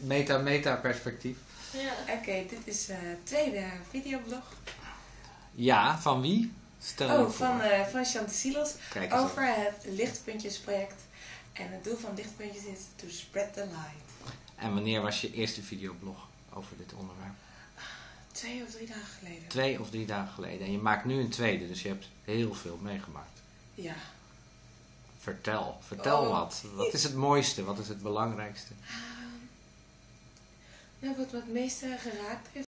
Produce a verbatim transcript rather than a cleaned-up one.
meta-meta-perspectief. Ja. Oké, okay, dit is de uh, tweede videoblog. Ja, van wie? Stel je oh, voor. van, uh, van Shanti Silos over op. het Lichtpuntjes-project. En het doel van Lichtpuntjes is to spread the light. En wanneer was je eerste videoblog over dit onderwerp? Twee of drie dagen geleden. Twee of drie dagen geleden. En je maakt nu een tweede, dus je hebt heel veel meegemaakt. Ja. Vertel, vertel oh. wat. Wat is het mooiste? Wat is het belangrijkste? Uh, nou, wat me het meeste geraakt heeft